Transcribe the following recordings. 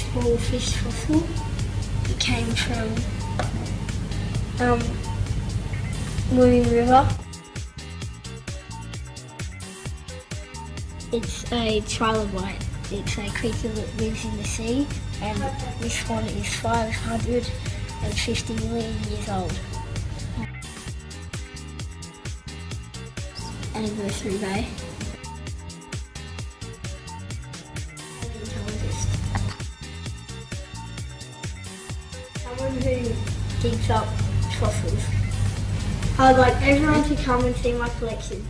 small fish fossil. It came from Burnie River. It's a trilobite. It's a creature that lives in the sea, and this one is 550 million years old. Anniversary Day. Paleontologist. Someone who digs up fossils. I'd like everyone to come and see my collection.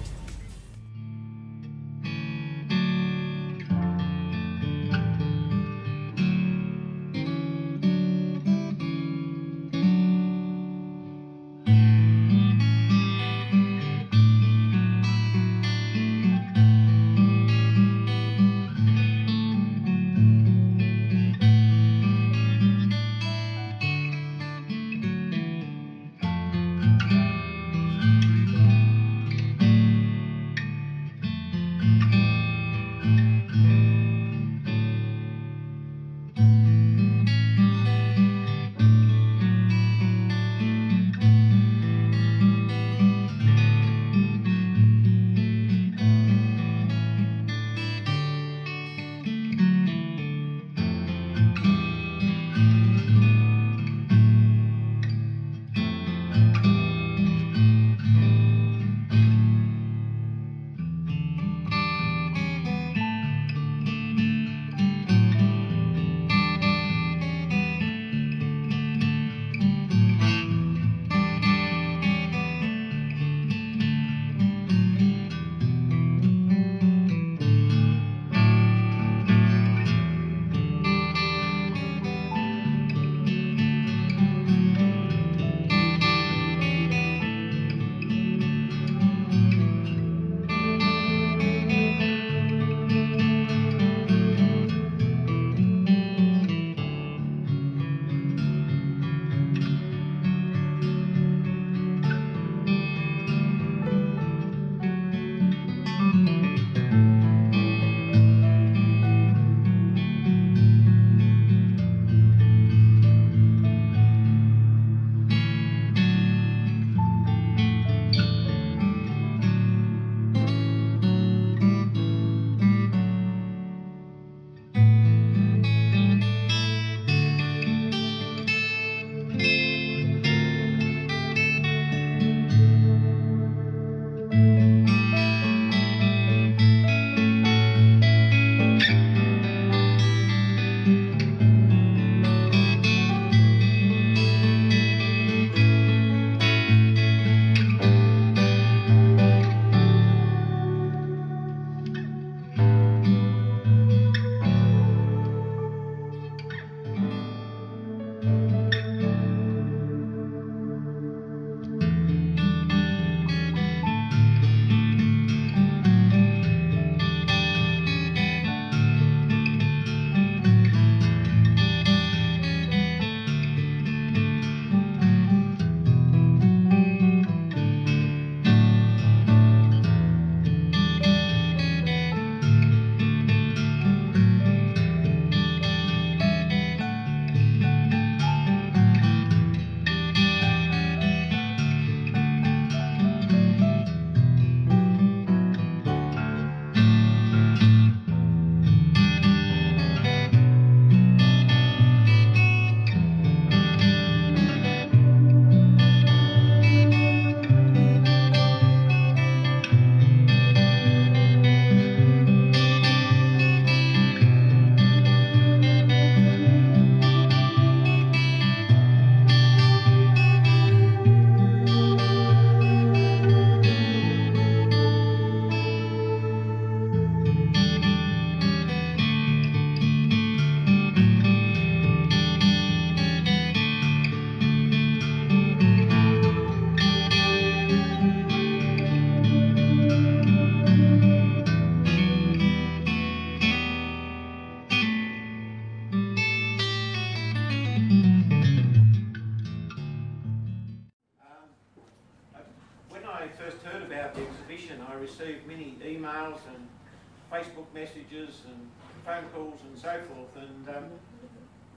I received many emails and Facebook messages and phone calls and so forth, and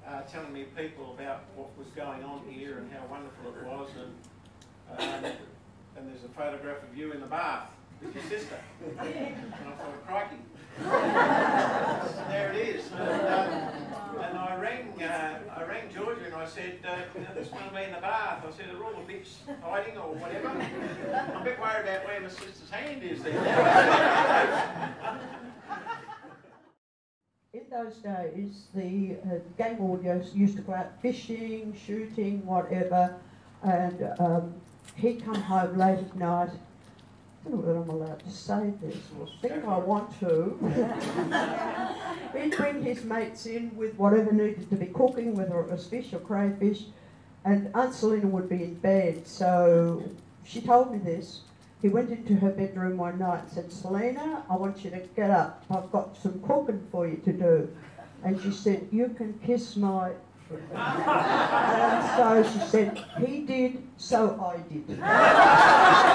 telling me people about what was going on here and how wonderful it was, and there's a photograph of you in the bath with your sister. And I thought, crikey. There it is. And I rang Georgia and I said, this one of me in the bath. I said, are all the bits hiding or whatever? I'm a bit worried about where my sister's hand is there. In those days, the gang warriors used to go out fishing, shooting, whatever, and he'd come home late at night. I don't know whether I'm allowed to say this. I think I want to. He'd bring his mates in with whatever needed to be cooking, whether it was fish or crayfish, and Aunt Selina would be in bed. So she told me this. He went into her bedroom one night and said, Selina, I want you to get up. I've got some cooking for you to do. And she said, you can kiss my... And so she said, he did, so I did.